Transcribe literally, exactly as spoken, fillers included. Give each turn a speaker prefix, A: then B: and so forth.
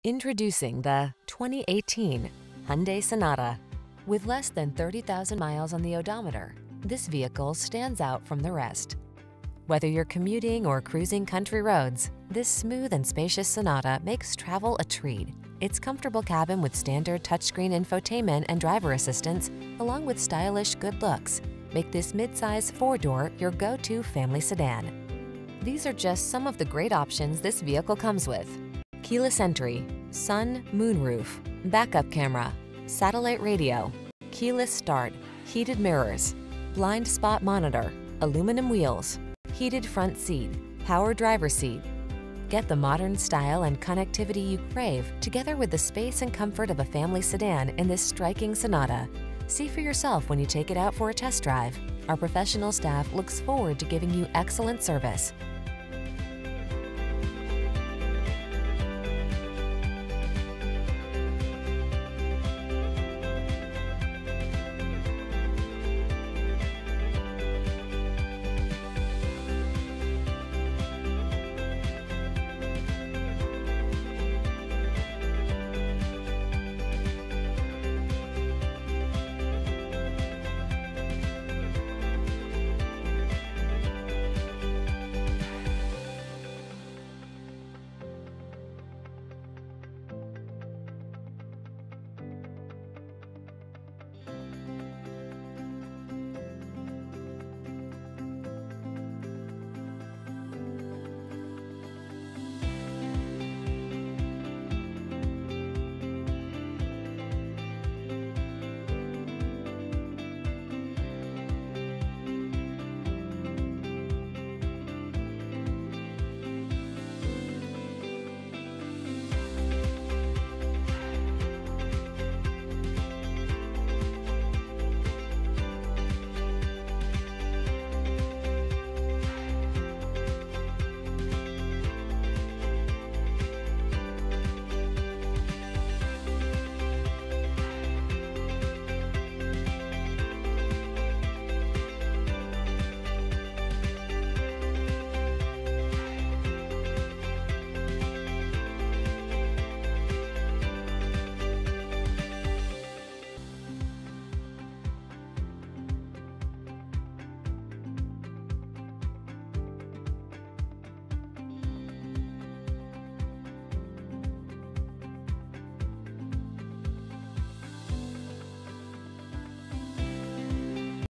A: Introducing the twenty eighteen Hyundai Sonata. With less than thirty thousand miles on the odometer, this vehicle stands out from the rest. Whether you're commuting or cruising country roads, this smooth and spacious Sonata makes travel a treat. Its comfortable cabin with standard touchscreen infotainment and driver assistance, along with stylish good looks, make this midsize four-door your go-to family sedan. These are just some of the great options this vehicle comes with: keyless entry, sun, moonroof, backup camera, satellite radio, keyless start, heated mirrors, blind spot monitor, aluminum wheels, heated front seat, power driver seat. Get the modern style and connectivity you crave together with the space and comfort of a family sedan in this striking Sonata. See for yourself when you take it out for a test drive. Our professional staff looks forward to giving you excellent service.